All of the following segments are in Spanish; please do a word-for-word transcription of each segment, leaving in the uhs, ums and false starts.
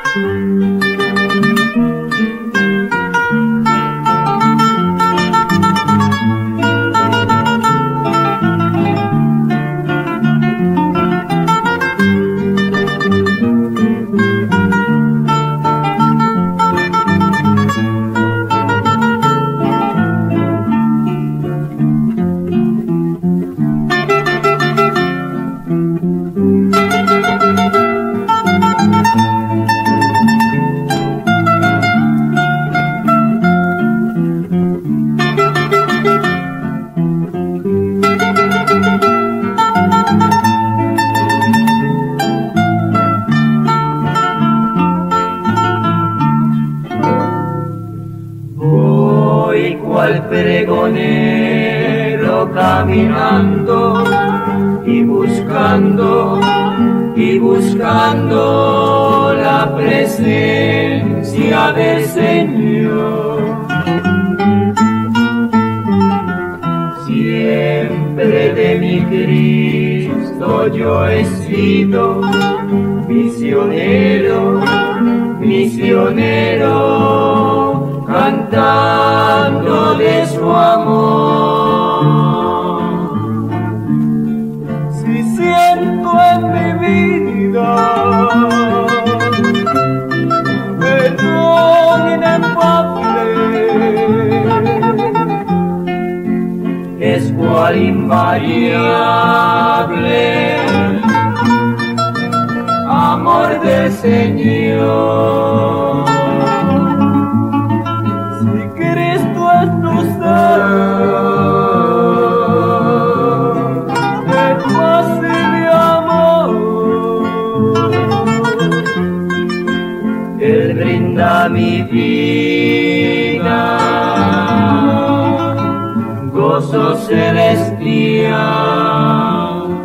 Pregonero caminando y buscando y buscando la presencia del Señor. Siempre de mi Cristo yo he sido misionero, misionero, cantando de su amor. Si siento en mi vida perdón inefable, es cual invariable amor del Señor. Él brinda mi vida gozo celestial.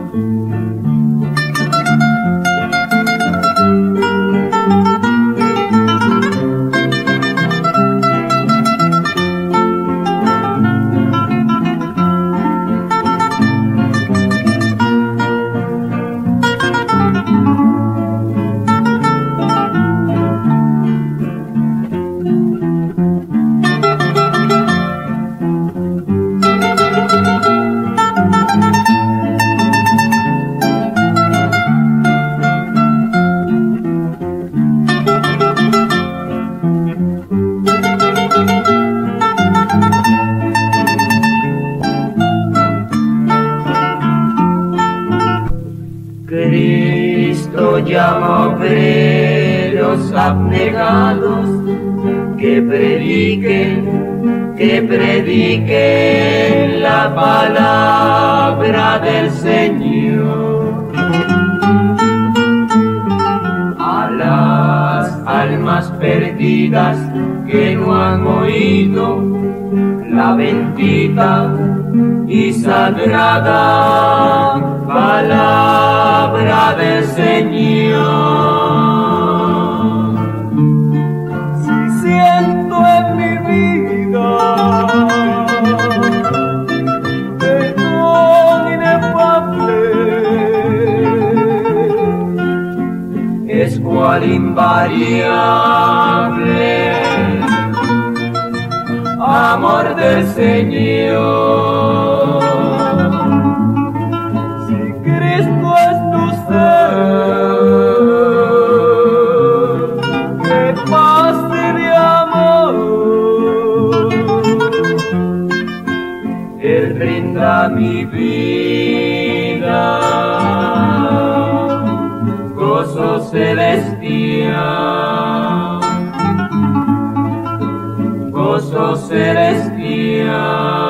Cristo llama obreros abnegados que prediquen, que prediquen la palabra del Señor a las almas perdidas que no han oído la bendita y sagrada palabra del Señor. Si siento en mi vida perdón inefable, es cual invariable amor del Señor. Si Cristo es tu ser, qué paz y de amor, Él brinda mi vida gozo celestial, gozo celestial.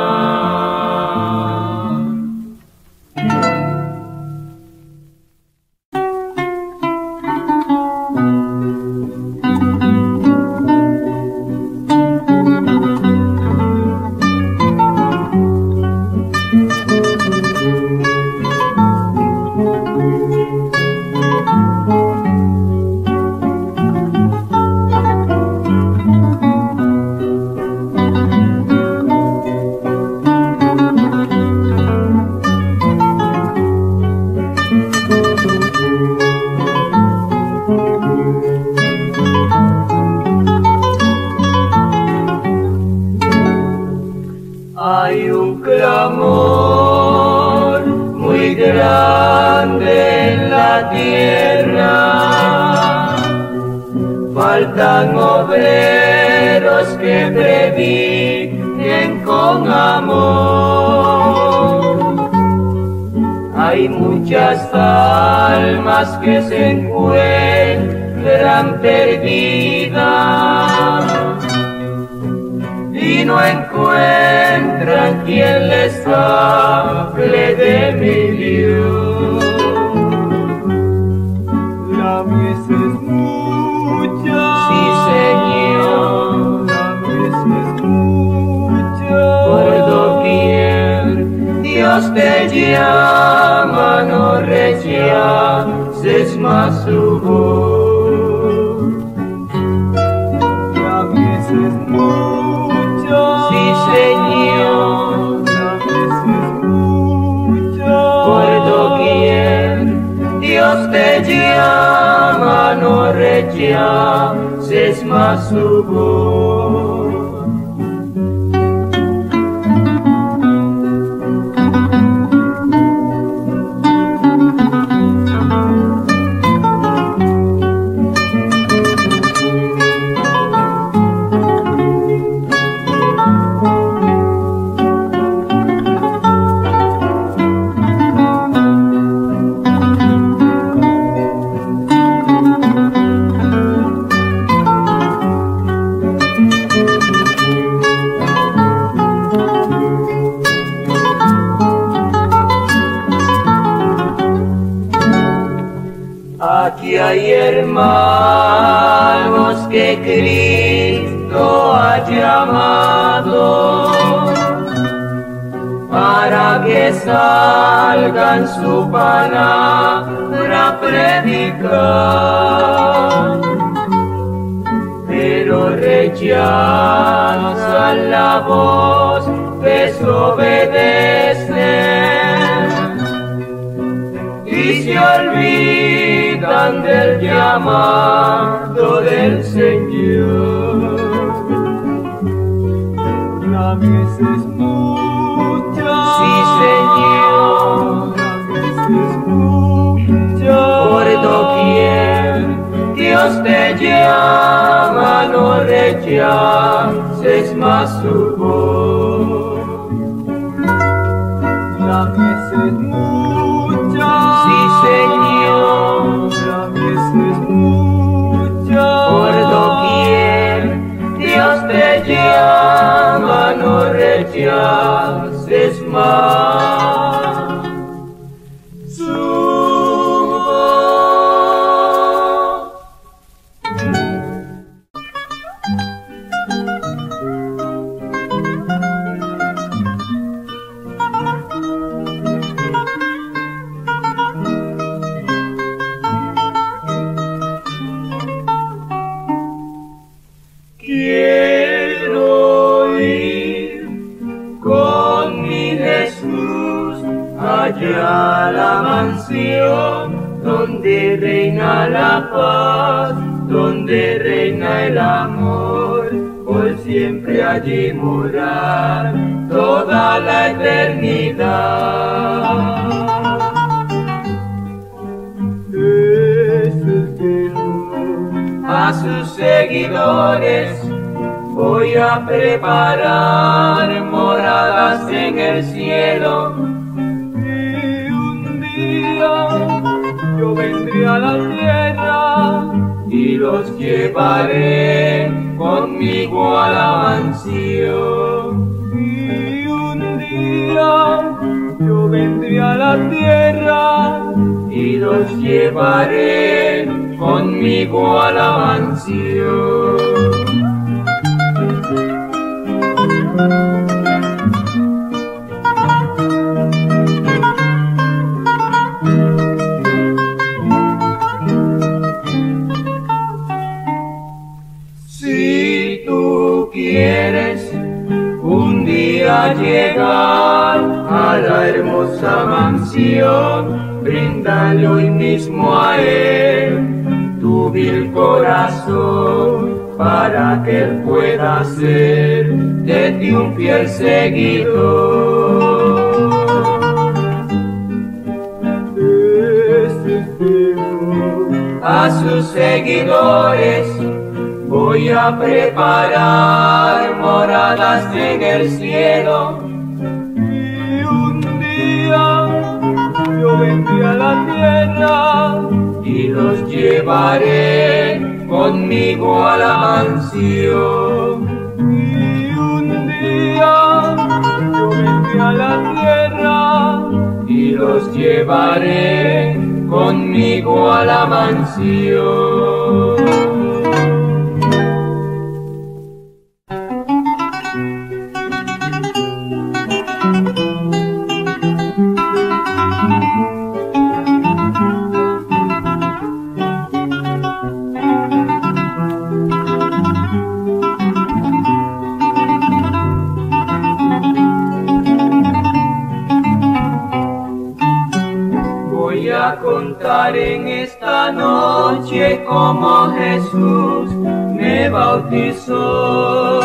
faltan obreros que prediquen con amor. Hay muchas almas que se encuentran perdidas y no encuentran quien les hable de mi Dios. La mies es mucha, Sí, Señor, la mies es mucha. por doquier Dios te llama, no rechaces más su voz. La mies es mucha, Sí, Señor, la mies es mucha. por doquier Dios te llama, no rechaces más su voz. Aquí hay hermanos que Cristo ha llamado para que salgan su palabra a predicar, pero rechazan la voz, desobedecen y se olvidan del llamado del Señor. La mies es mucha, Sí, Señor, la mies es mucha. por doquier Dios te llama, no rechaces más su voz. La mies es mucha, Sí, Señor, la mies es mucha. por doquier Dios te llama, no rechaces más su voz. Quiero ir con mi Jesús allá a la mansión donde reina la paz, donde reina el amor, por siempre allí morar toda la eternidad. Jesús dijo A sus seguidores voy a preparar moradas en el cielo, y un día yo vendré a la tierra y los llevaré conmigo a la mansión. y un día yo vendré a la tierra Y los llevaré conmigo a la mansión. Si tú quieres un día llegar a la hermosa mansión, bríndale hoy mismo a él tu vil corazón, para que él pueda ser de ti un fiel seguidor. Jesús dijo A sus seguidores Voy a preparar moradas en el cielo. Y un día yo vendré a la tierra Y los llevaré conmigo a la mansión. y un día yo vendré a la tierra Y los llevaré conmigo a la mansión. Voy a contar en esta noche cómo Jesús me bautizó.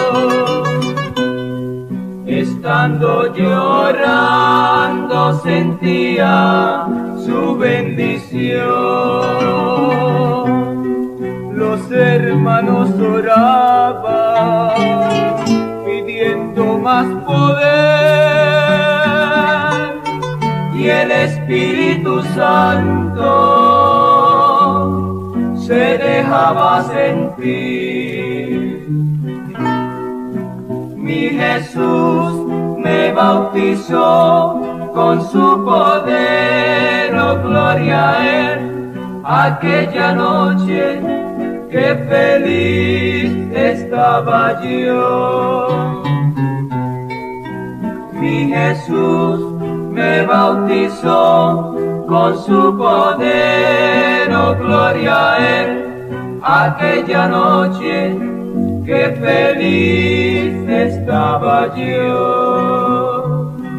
Estando llorando sentía su bendición. los hermanos oraban pidiendo más poder y el Espíritu Santo se dejaba sentir. Mi Jesús me bautizó con su poder, oh gloria a Él. Aquella noche qué feliz estaba yo. Mi Jesús me bautizó con su poder, oh gloria a Él. Aquella noche qué feliz estaba yo.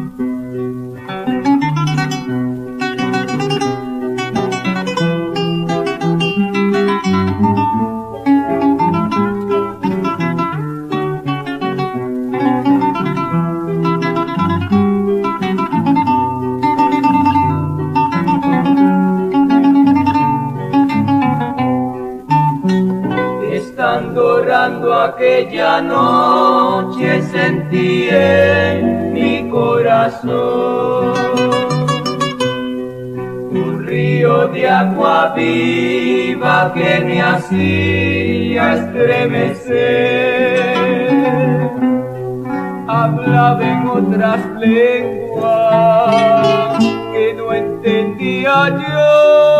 Estando orando aquella noche sentí en mi corazón un río de agua viva que me hacía estremecer. Hablaba en otras lenguas que no entendía yo.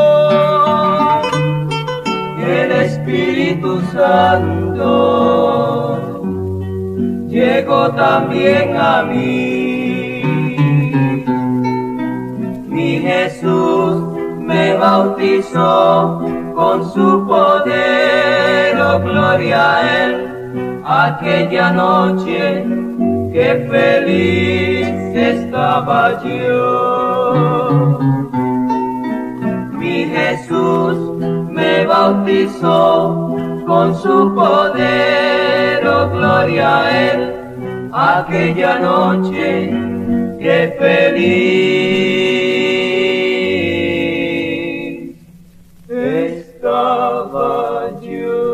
El Espíritu Santo llegó también a mí. Mi Jesús me bautizó con su poder, oh gloria a Él. Aquella noche qué feliz estaba yo. Mi Jesús me bautizó con su poder, oh gloria a Él. Aquella noche qué feliz estaba yo.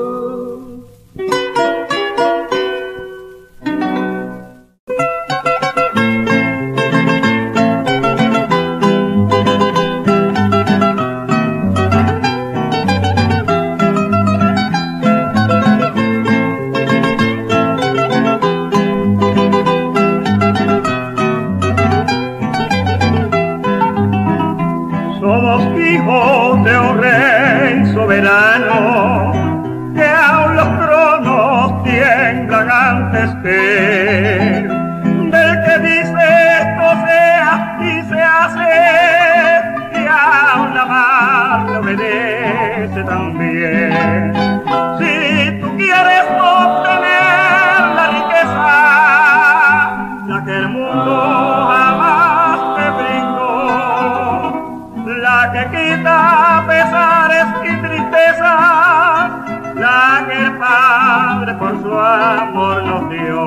Somos hijos de un rey soberano, que aún los tronos tiemblan antes que él. Del que dice esto sea y se hace, y aún la mar le obedece también. Si tú quieres obtener la riqueza, la que el mundo jamás te brindó, la que quita pesares y tristezas, la que el Padre por su amor nos dio.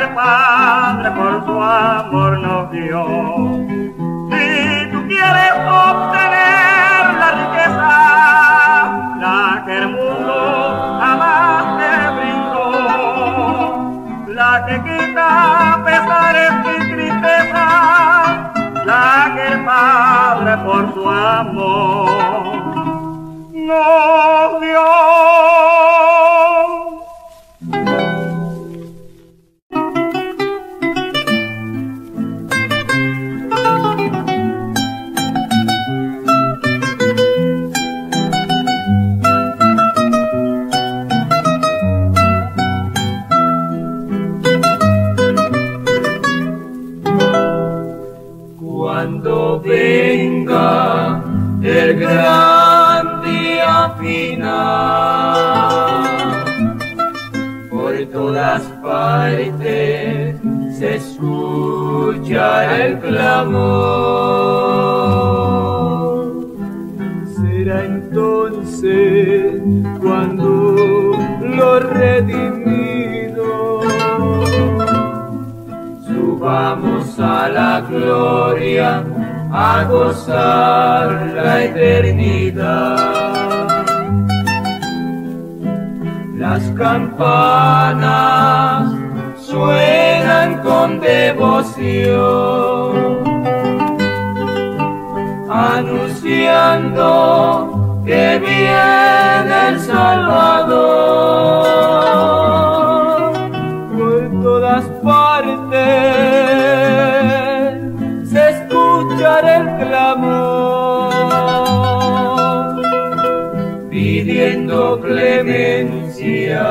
el Padre por su amor nos dio. Si tú quieres obtener la riqueza, la que el mundo jamás te brindó, la que quita pesares y tristezas, la que el Padre por su amor nos dio. Cuando venga el gran día final, por todas partes se escuchará el clamor. Será entonces cuando los redimidos subamos a la gloria a gozar la eternidad. Las campanas suenan con devoción, anunciando que viene el Salvador. Por todas partes se escuchará el clamor, pidiendo clemencia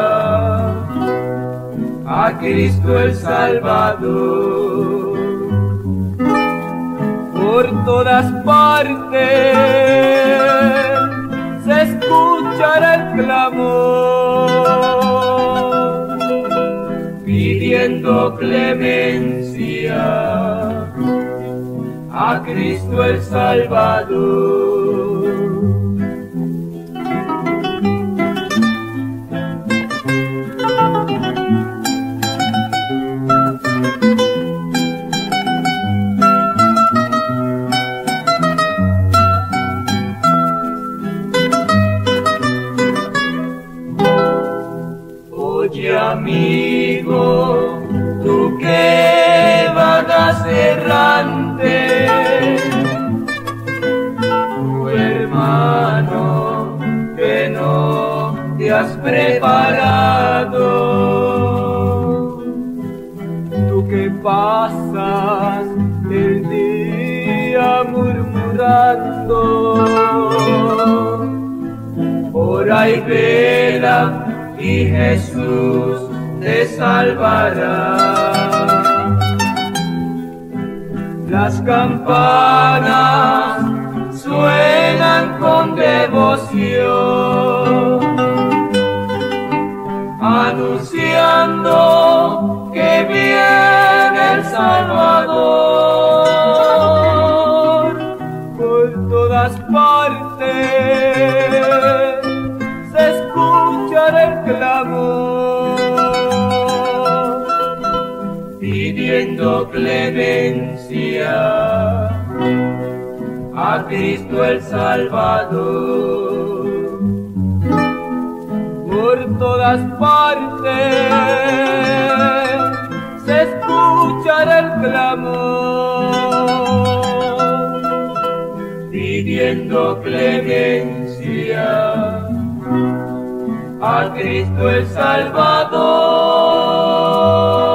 a Cristo el Salvador. por todas partes se escuchará el clamor, pidiendo clemencia a Cristo el Salvador. Oye, amigo, tú que vagas errante, tu hermano que no te has preparado, tú que pasas el día murmurando, ora y vela y Jesús te salvará. Las campanas suenan con devoción, anunciando que viene el Salvador. por todas partes se escuchará el clamor, pidiendo clemencia a Cristo el Salvador. por todas partes se escuchará el clamor, pidiendo clemencia a Cristo el Salvador.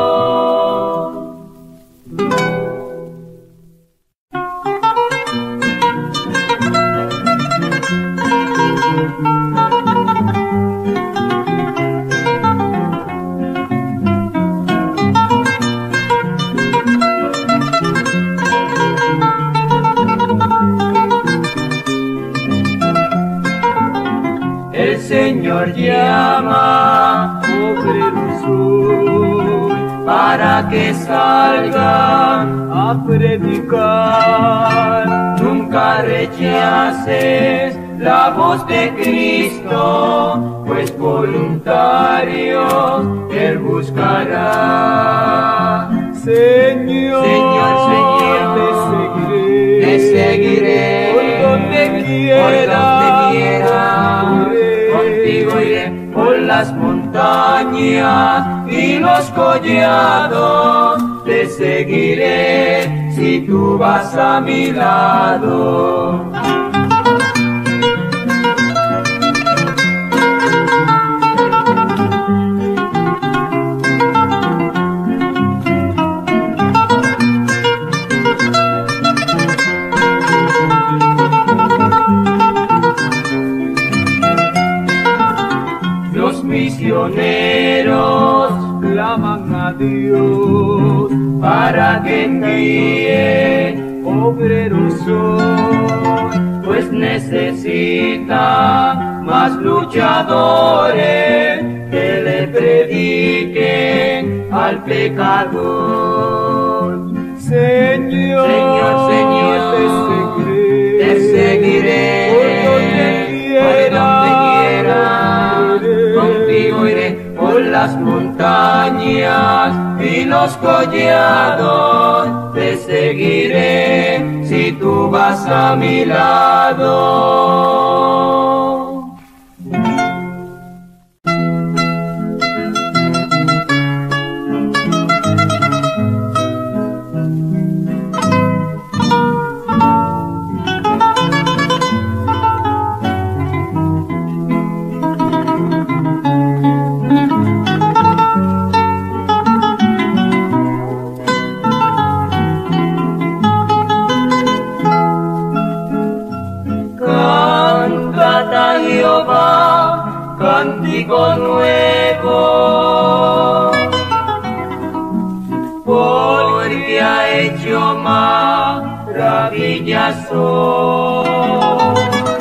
El Señor llama, obrero soy, para que salgan, a predicar, nunca rechaces la voz de Cristo, pues voluntarios Él buscará. Señor, Señor, Señor, te seguiré, te seguiré, por donde quiera, por donde quiera, iré. contigo iré por las montañas y los collados, te seguiré si tú vas a mi lado. Los misioneros Claman a Dios para que envíe, obreros hoy, pues necesita más luchadores que le prediquen al pecador. Señor, Señor, Señor, te seguiré, te seguiré, por donde quiera, iré, contigo iré por las montañas y los collados, te seguiré si tú vas a mi lado. Jehová, cántico nuevo, porque ha hecho maravillas hoy.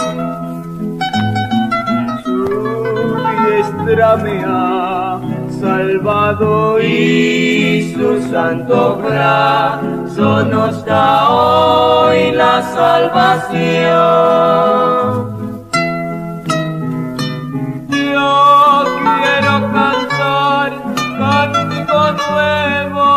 su diestra me ha salvado Y su santo brazo nos da hoy la salvación. cantar cántico nuevo,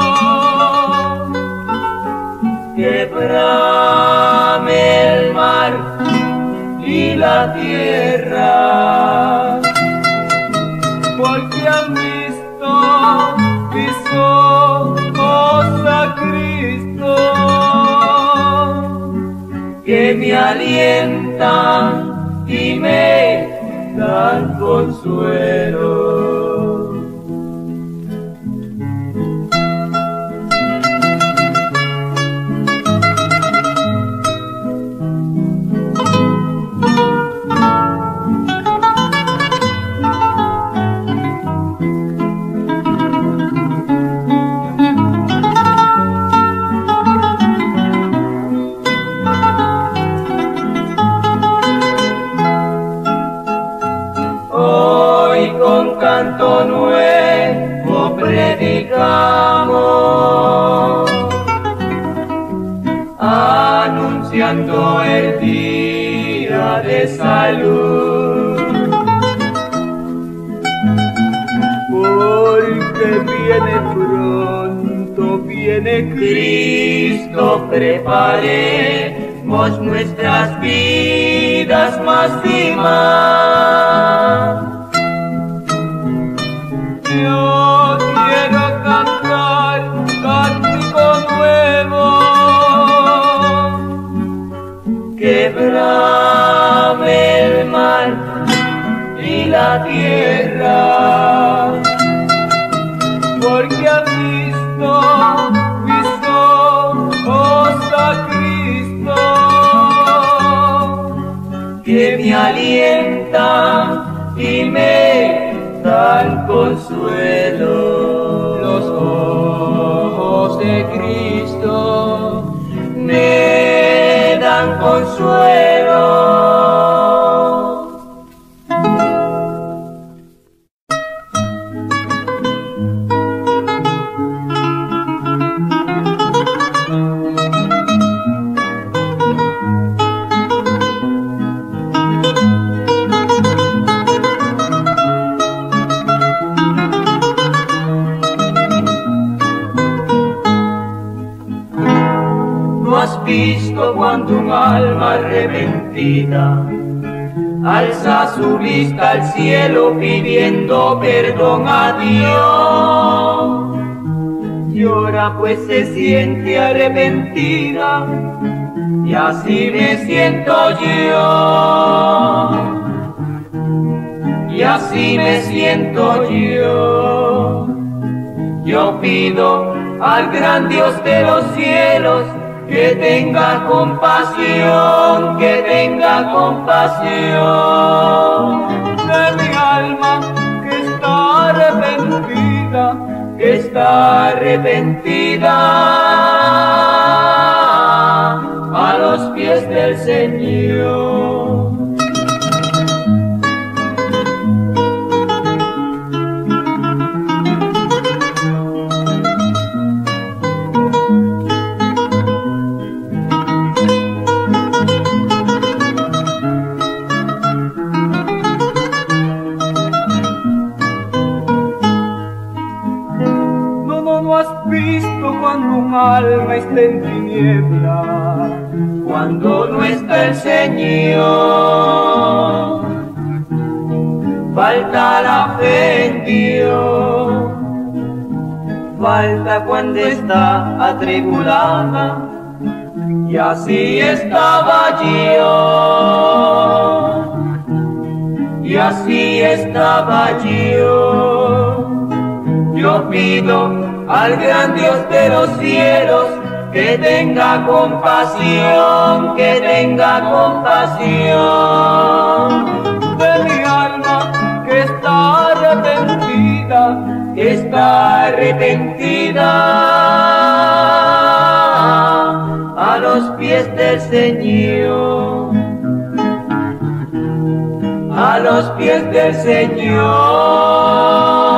Que brame el mar y la tierra, porque han visto mis ojos a Cristo, que me alientan y me dan consuelo. Canto nuevo predicamos, anunciando el día de salud. porque viene pronto, viene Cristo, preparemos nuestras vidas más y más. Yo quiero cantar cántico nuevo, Que brame el mar y la tierra, porque han visto mis ojos a Cristo, que me alientan y me dan consuelo. los ojos de Cristo. Me dan consuelo. visto cuando un alma arrepentida alza su vista al cielo pidiendo perdón a Dios? Llora pues se siente arrepentida, y así me siento yo, y así me siento yo. Yo pido al gran Dios de los cielos que tenga compasión, que tenga compasión de mi alma que está arrepentida, que está arrepentida a los pies del Señor. Cuando un alma está en tiniebla, cuando no está el Señor, falta la fe en Dios, falta cuando está atribulada, y así estaba yo, y así estaba yo. Yo pido al gran Dios de los cielos que tenga compasión, que tenga compasión de mi alma que está arrepentida, que está arrepentida a los pies del Señor, a los pies del Señor.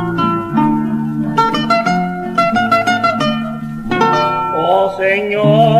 Señor.